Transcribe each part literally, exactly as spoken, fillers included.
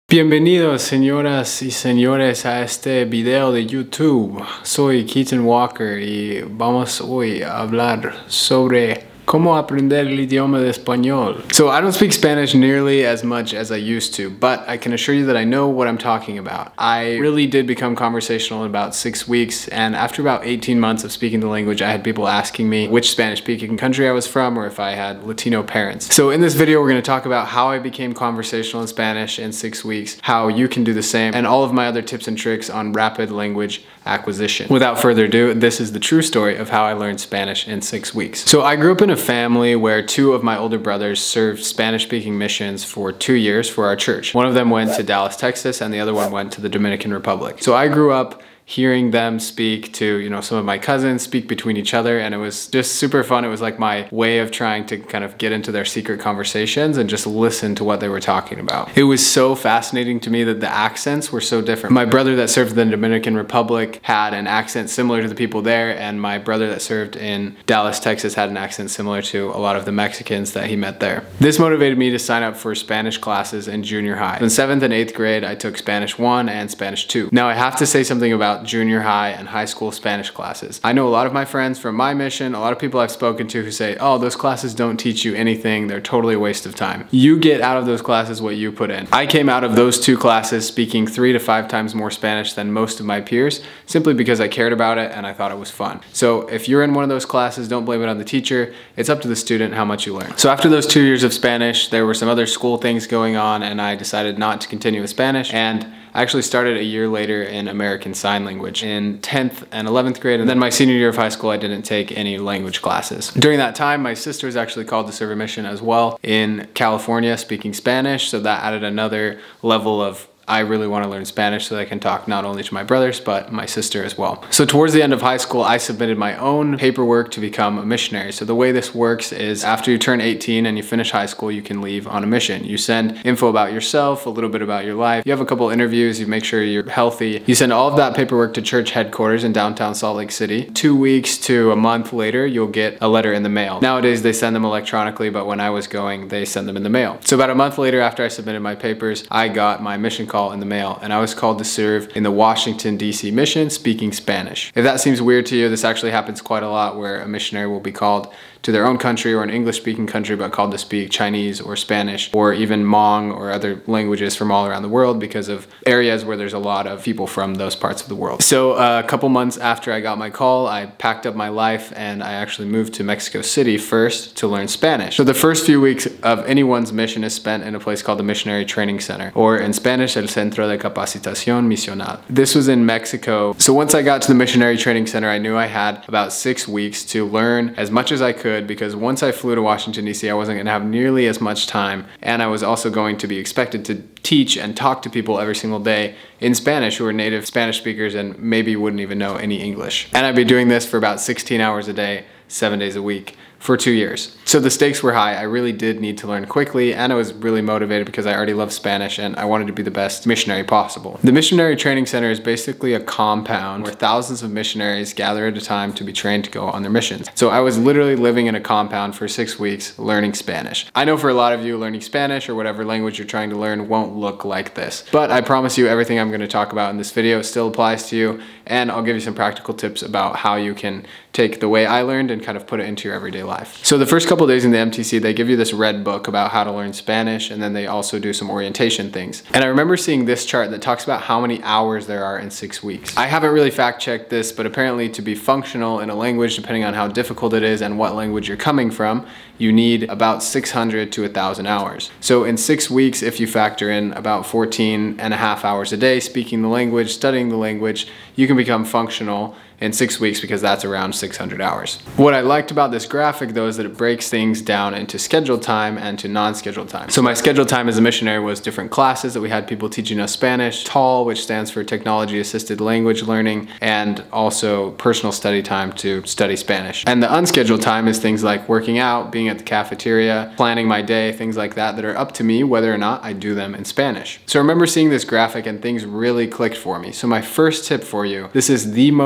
Bienvenidos señoras y señores a este video de YouTube. Soy Keaton Walker y vamos hoy a hablar sobre cómo aprender el idioma de español. So I don't speak Spanish nearly as much as I used to, but I can assure you that I know what I'm talking about. I really did become conversational in about six weeks, and after about eighteen months of speaking the language, I had people asking me which Spanish-speaking country I was from or if I had Latino parents. So in this video, we're going to talk about how I became conversational in Spanish in six weeks, how you can do the same, and all of my other tips and tricks on rapid language acquisition. Without further ado, this is the true story of how I learned Spanish in six weeks. So I grew up in a family where two of my older brothers served Spanish-speaking missions for two years for our church. One of them went to Dallas, Texas, and the other one went to the Dominican Republic. So I grew up hearing them speak to, you know, some of my cousins, speak between each other, and it was just super fun. It was like my way of trying to kind of get into their secret conversations and just listen to what they were talking about. It was so fascinating to me that the accents were so different. My brother that served in the Dominican Republic had an accent similar to the people there, and my brother that served in Dallas, Texas had an accent similar to a lot of the Mexicans that he met there. This motivated me to sign up for Spanish classes in junior high. In seventh and eighth grade, I took Spanish one and Spanish two. Now I have to say something about junior high and high school Spanish classes. I know a lot of my friends from my mission, a lot of people I've spoken to who say, oh, those classes don't teach you anything, they're totally a waste of time. You get out of those classes what you put in. I came out of those two classes speaking three to five times more Spanish than most of my peers, simply because I cared about it and I thought it was fun. So if you're in one of those classes, don't blame it on the teacher. It's up to the student how much you learn. So after those two years of Spanish, there were some other school things going on and I decided not to continue with Spanish, and I actually started a year later in American Sign Language in tenth and eleventh grade, and then my senior year of high school I didn't take any language classes. During that time, my sister was actually called to serve a mission as well in California speaking Spanish, so that added another level of I really want to learn Spanish so that I can talk not only to my brothers, but my sister as well. So towards the end of high school, I submitted my own paperwork to become a missionary. So the way this works is after you turn eighteen and you finish high school, you can leave on a mission. You send info about yourself, a little bit about your life. You have a couple interviews, you make sure you're healthy. You send all of that paperwork to church headquarters in downtown Salt Lake City. Two weeks to a month later, you'll get a letter in the mail. Nowadays, they send them electronically, but when I was going, they send them in the mail. So about a month later, after I submitted my papers, I got my mission call in the mail, and I was called to serve in the Washington, D C mission speaking Spanish. If that seems weird to you, this actually happens quite a lot where a missionary will be called to their own country or an English-speaking country, but called to speak Chinese or Spanish or even Hmong or other languages from all around the world because of areas where there's a lot of people from those parts of the world. So uh, a couple months after I got my call, I packed up my life and I actually moved to Mexico City first to learn Spanish. So the first few weeks of anyone's mission is spent in a place called the Missionary Training Center, or in Spanish, El Centro de Capacitación Misional. This was in Mexico. So once I got to the Missionary Training Center, I knew I had about six weeks to learn as much as I could, because once I flew to Washington, D C, I wasn't going to have nearly as much time, and I was also going to be expected to teach and talk to people every single day in Spanish who are native Spanish speakers and maybe wouldn't even know any English. And I'd be doing this for about sixteen hours a day, seven days a week, for two years. So the stakes were high. I really did need to learn quickly, and I was really motivated because I already loved Spanish and I wanted to be the best missionary possible. The Missionary Training Center is basically a compound where thousands of missionaries gather at a time to be trained to go on their missions. So I was literally living in a compound for six weeks learning Spanish. I know for a lot of you, learning Spanish or whatever language you're trying to learn won't look like this, but I promise you everything I'm going to talk about in this video still applies to you, and I'll give you some practical tips about how you can take the way I learned and kind of put it into your everyday life. So the first couple days in the M T C, they give you this red book about how to learn Spanish, and then they also do some orientation things. And I remember seeing this chart that talks about how many hours there are in six weeks. I haven't really fact checked this, but apparently to be functional in a language, depending on how difficult it is and what language you're coming from, you need about six hundred to one thousand hours. So in six weeks, if you factor in about fourteen and a half hours a day speaking the language, studying the language, you can become functional in six weeks because that's around six hundred hours. What I liked about this graphic though is that it breaks things down into scheduled time and to non-scheduled time. So my scheduled time as a missionary was different classes that we had people teaching us Spanish, T A L, which stands for Technology Assisted Language Learning, and also personal study time to study Spanish. And the unscheduled time is things like working out, being at the cafeteria, planning my day, things like that that are up to me whether or not I do them in Spanish. So I remember seeing this graphic and things really clicked for me. So my first tip for you, this is the most important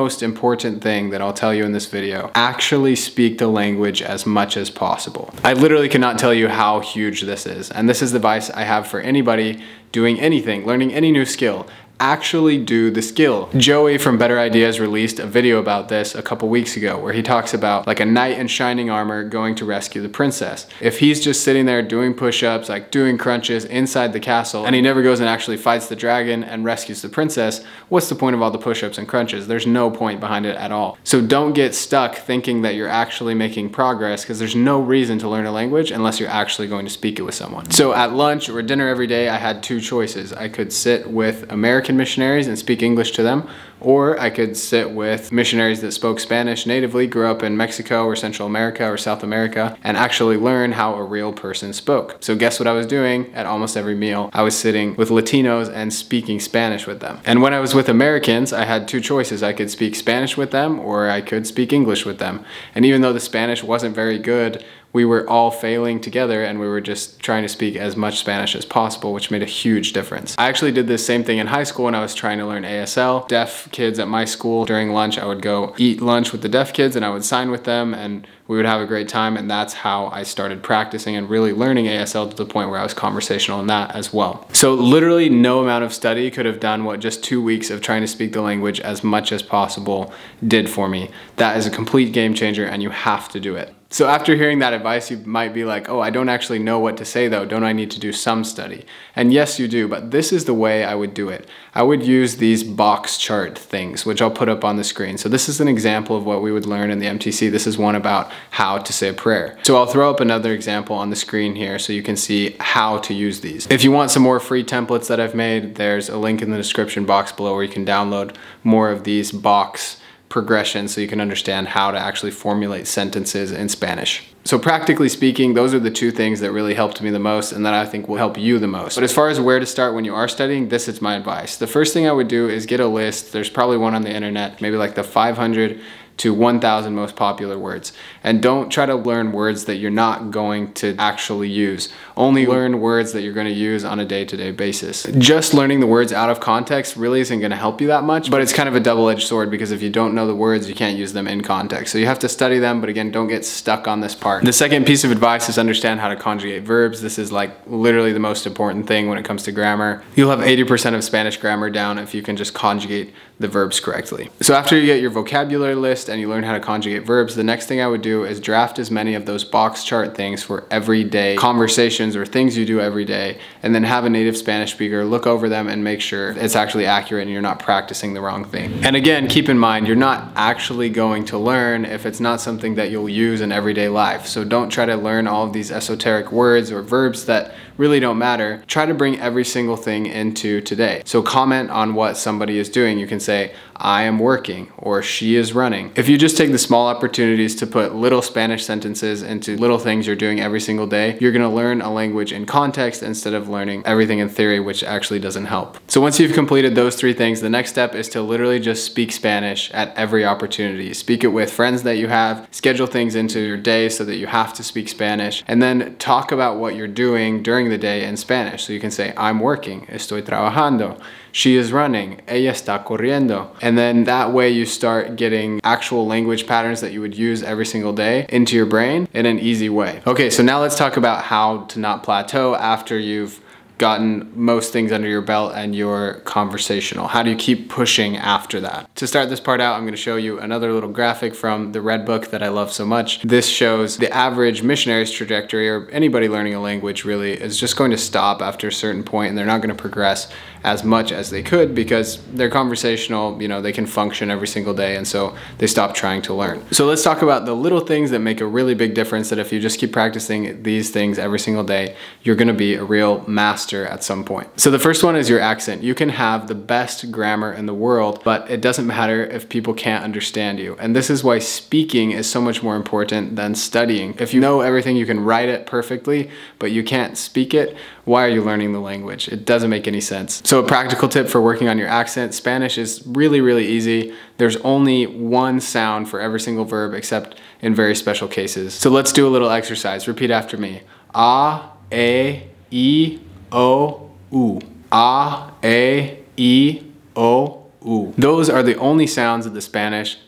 important thing that I'll tell you in this video. Actually speak the language as much as possible. I literally cannot tell you how huge this is. And this is the advice I have for anybody doing anything, learning any new skill. Actually do the skill. Joey from Better Ideas released a video about this a couple weeks ago where he talks about like a knight in shining armor going to rescue the princess. If he's just sitting there doing push-ups, like doing crunches inside the castle, and he never goes and actually fights the dragon and rescues the princess, what's the point of all the push-ups and crunches? There's no point behind it at all. So don't get stuck thinking that you're actually making progress, because there's no reason to learn a language unless you're actually going to speak it with someone. So at lunch or dinner every day, I had two choices. I could sit with American missionaries and speak English to them, or I could sit with missionaries that spoke Spanish natively, grew up in Mexico or Central America or South America, and actually learn how a real person spoke. So guess what I was doing at almost every meal? I was sitting with Latinos and speaking Spanish with them. And when I was with Americans, I had two choices. I could speak Spanish with them, or I could speak English with them. And even though the Spanish wasn't very good, we were all failing together, and we were just trying to speak as much Spanish as possible, which made a huge difference. I actually did this same thing in high school when I was trying to learn A S L. Deaf kids at my school, during lunch, I would go eat lunch with the deaf kids and I would sign with them, and we would have a great time, and that's how I started practicing and really learning A S L to the point where I was conversational in that as well. So literally no amount of study could have done what just two weeks of trying to speak the language as much as possible did for me. That is a complete game changer, and you have to do it. So after hearing that advice, you might be like, oh, I don't actually know what to say though. Don't I need to do some study? And yes, you do, but this is the way I would do it. I would use these box chart things, which I'll put up on the screen. So this is an example of what we would learn in the M T C. This is one about how to say a prayer. So I'll throw up another example on the screen here so you can see how to use these. If you want some more free templates that I've made, there's a link in the description box below where you can download more of these box progression so you can understand how to actually formulate sentences in Spanish. So practically speaking, those are the two things that really helped me the most and that I think will help you the most. But as far as where to start when you are studying, this is my advice. The first thing I would do is get a list. There's probably one on the internet, maybe like the five hundred to one thousand most popular words. And don't try to learn words that you're not going to actually use. Only learn words that you're going to use on a day-to-day basis. Just learning the words out of context really isn't going to help you that much, but it's kind of a double-edged sword, because if you don't know the words, you can't use them in context. So you have to study them, but again, don't get stuck on this part. The second piece of advice is understand how to conjugate verbs. This is like literally the most important thing when it comes to grammar. You'll have eighty percent of Spanish grammar down if you can just conjugate the verbs correctly. So after you get your vocabulary list and you learn how to conjugate verbs, the next thing I would do is draft as many of those box chart things for everyday conversations or things you do every day, and then have a native Spanish speaker look over them and make sure it's actually accurate and you're not practicing the wrong thing. And again, keep in mind, you're not actually going to learn if it's not something that you'll use in everyday life. So don't try to learn all of these esoteric words or verbs that really don't matter. Try to bring every single thing into today. So comment on what somebody is doing. You can say, I am working, or she is running. If you just take the small opportunities to put little Spanish sentences into little things you're doing every single day, you're gonna learn a language in context instead of learning everything in theory, which actually doesn't help. So once you've completed those three things, the next step is to literally just speak Spanish at every opportunity. Speak it with friends that you have, schedule things into your day so that you have to speak Spanish, and then talk about what you're doing during the day in Spanish. So you can say, I'm working, estoy trabajando. She is running, ella está corriendo. And then that way you start getting actual language patterns that you would use every single day into your brain in an easy way. Okay, so now let's talk about how to not plateau after you've gotten most things under your belt and you're conversational. How do you keep pushing after that? To start this part out, I'm going to show you another little graphic from the Red Book that I love so much. This shows the average missionary's trajectory, or anybody learning a language really is just going to stop after a certain point, and they're not going to progress as much as they could because they're conversational, you know, they can function every single day, and so they stop trying to learn. So let's talk about the little things that make a really big difference, that if you just keep practicing these things every single day, you're gonna be a real master at some point. So the first one is your accent. You can have the best grammar in the world, but it doesn't matter if people can't understand you. And this is why speaking is so much more important than studying. If you know everything, you can write it perfectly, but you can't speak it, why are you learning the language? It doesn't make any sense. So a practical tip for working on your accent: Spanish is really, really easy. There's only one sound for every single verb except in very special cases. So let's do a little exercise. Repeat after me. A, E, I, O, U. A, E, I, O, U. Those are the only sounds that the Spanish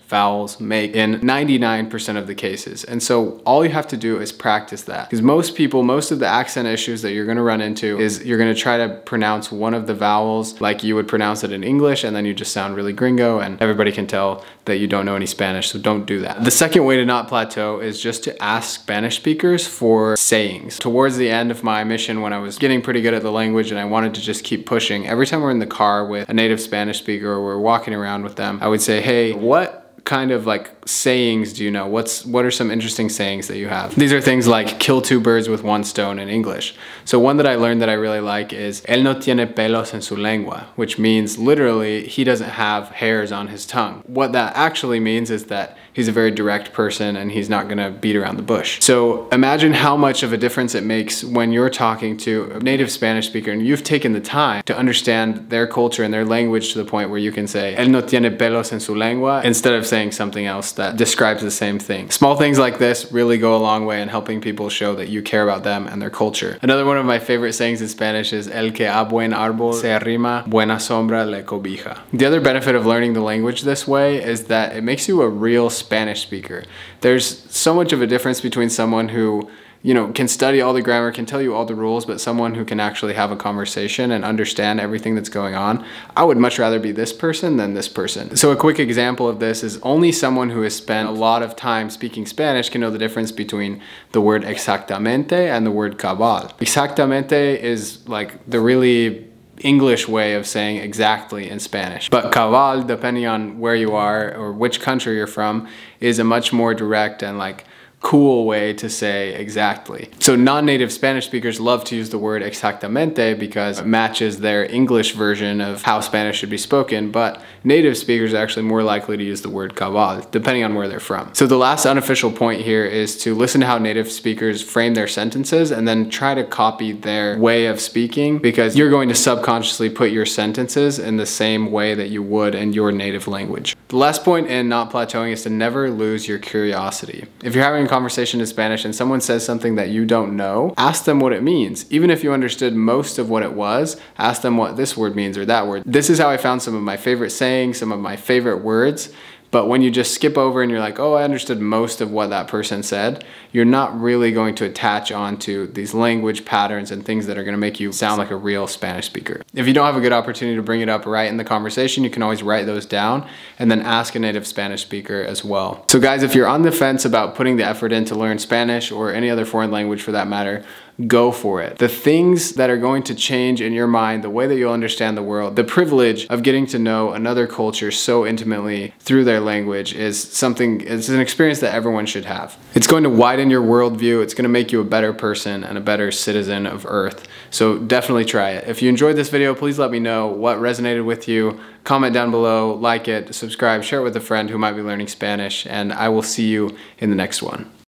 vowels make in ninety-nine percent of the cases. And so all you have to do is practice that. Because most people, most of the accent issues that you're gonna run into is you're gonna try to pronounce one of the vowels like you would pronounce it in English, and then you just sound really gringo, and everybody can tell that you don't know any Spanish, so don't do that. The second way to not plateau is just to ask Spanish speakers for sayings. Towards the end of my mission, when I was getting pretty good at the language and I wanted to just keep pushing, every time we're in the car with a native Spanish speaker or we're walking around with them, I would say, hey, what kind of like sayings do you know? What's what are some interesting sayings that you have? These are things like kill two birds with one stone in English. So one that I learned that I really like is él no tiene pelos en su lengua, which means literally he doesn't have hairs on his tongue. What that actually means is that he's a very direct person and he's not gonna beat around the bush. So imagine how much of a difference it makes when you're talking to a native Spanish speaker and you've taken the time to understand their culture and their language to the point where you can say él no tiene pelos en su lengua instead of saying something else that describes the same thing. Small things like this really go a long way in helping people show that you care about them and their culture. Another one of my favorite sayings in Spanish is el que a buen árbol se arrima, buena sombra le cobija. The other benefit of learning the language this way is that it makes you a real Spanish speaker. There's so much of a difference between someone who, you know, can study all the grammar, can tell you all the rules, but someone who can actually have a conversation and understand everything that's going on. I would much rather be this person than this person. So a quick example of this is only someone who has spent a lot of time speaking Spanish can know the difference between the word exactamente and the word cabal. Exactamente is like the really English way of saying exactly in Spanish. But cabal, depending on where you are or which country you're from, is a much more direct and like cool way to say exactly. So non-native Spanish speakers love to use the word exactamente because it matches their English version of how Spanish should be spoken, but native speakers are actually more likely to use the word cabal, depending on where they're from. So the last unofficial point here is to listen to how native speakers frame their sentences and then try to copy their way of speaking, because you're going to subconsciously put your sentences in the same way that you would in your native language. The last point in not plateauing is to never lose your curiosity. If you're having a conversation in Spanish and someone says something that you don't know, ask them what it means. Even if you understood most of what it was, ask them what this word means or that word. This is how I found some of my favorite sayings, some of my favorite words. But when you just skip over and you're like, oh, I understood most of what that person said, you're not really going to attach onto these language patterns and things that are gonna make you sound like a real Spanish speaker. If you don't have a good opportunity to bring it up right in the conversation, you can always write those down and then ask a native Spanish speaker as well. So guys, if you're on the fence about putting the effort in to learn Spanish or any other foreign language for that matter, go for it. The things that are going to change in your mind, the way that you'll understand the world, the privilege of getting to know another culture so intimately through their language is something, it's an experience that everyone should have. It's going to widen your worldview, it's going to make you a better person and a better citizen of Earth. So definitely try it. If you enjoyed this video, please let me know what resonated with you. Comment down below, like it, subscribe, share it with a friend who might be learning Spanish, and I will see you in the next one.